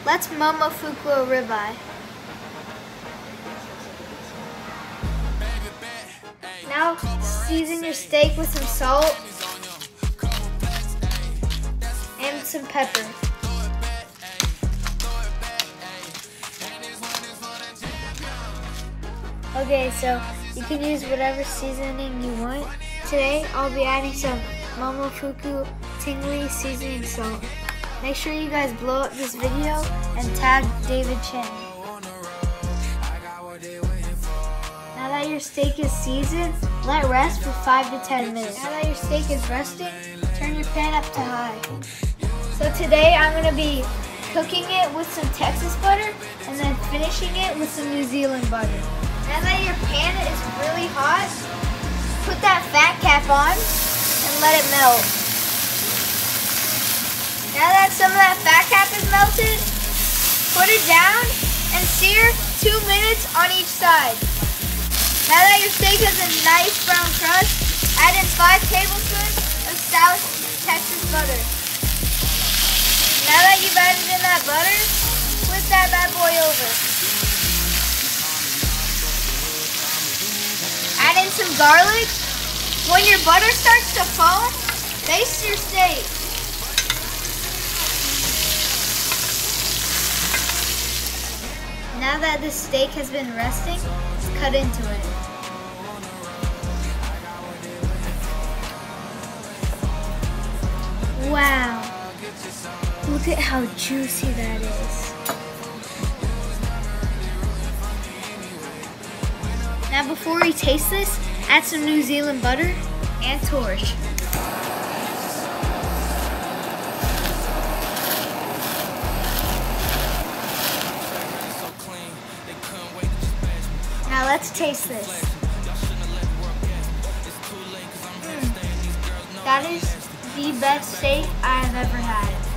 Let's Momofuku a ribeye. Now season your steak with some salt and some pepper. Okay, so you can use whatever seasoning you want. Today I'll be adding some Momofuku tingly seasoning salt. Make sure you guys blow up this video and tag David Chen. Now that your steak is seasoned, let rest for 5 to 10 minutes. Now that your steak is resting, turn your pan up to high. So today I'm going to be cooking it with some Texas butter and then finishing it with some New Zealand butter. Now that your pan is really hot, put that fat cap on and let it melt. Now that some of that fat cap is melted, put it down and sear 2 minutes on each side. Now that your steak has a nice brown crust, add in 5 tablespoons of South Texas butter. Now that you've added in that butter, flip that bad boy over. Add in some garlic. When your butter starts to foam, baste your steak. Now that the steak has been resting, let's cut into it. Wow, look at how juicy that is. Now before you taste this, add some New Zealand butter and torch. Now let's taste this. That is the best steak I have ever had.